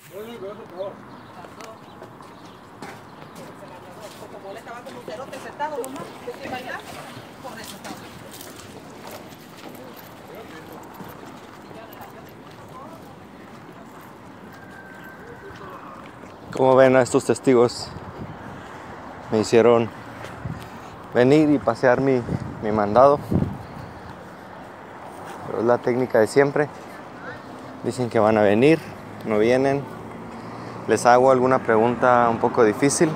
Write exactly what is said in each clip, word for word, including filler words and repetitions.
Como él estaba como un cerote sentado nomás, sin bailar, por eso estaba. ¿Cómo ven a estos testigos? Me hicieron venir y pasear mi, mi mandado. Pero es la técnica de siempre. Dicen que van a venir, no vienen. Les hago alguna pregunta un poco difícil.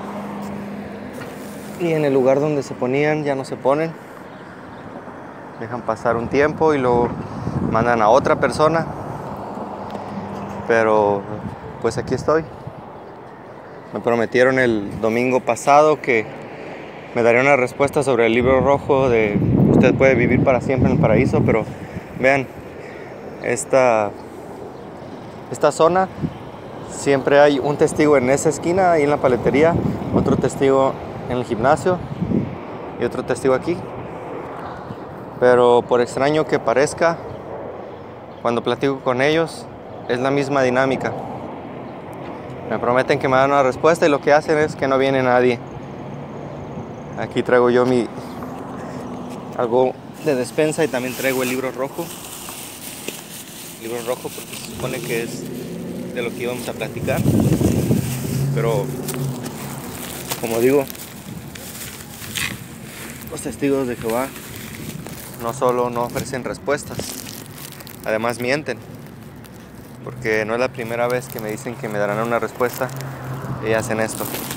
Y en el lugar donde se ponían ya no se ponen. Dejan pasar un tiempo y luego mandan a otra persona. Pero pues aquí estoy. Me prometieron el domingo pasado que me darían una respuesta sobre el libro rojo de Usted puede vivir para siempre en el paraíso, pero vean, esta, esta zona siempre hay un testigo en esa esquina, ahí en la paletería, otro testigo en el gimnasio y otro testigo aquí. Pero por extraño que parezca, cuando platico con ellos, es la misma dinámica. Me prometen que me dan una respuesta y lo que hacen es que no viene nadie. Aquí traigo yo mi algo de despensa y también traigo el libro rojo. El libro rojo porque se supone que es de lo que íbamos a platicar. Pero, como digo, los testigos de Jehová no solo no ofrecen respuestas, además mienten. Porque no es la primera vez que me dicen que me darán una respuesta y hacen esto.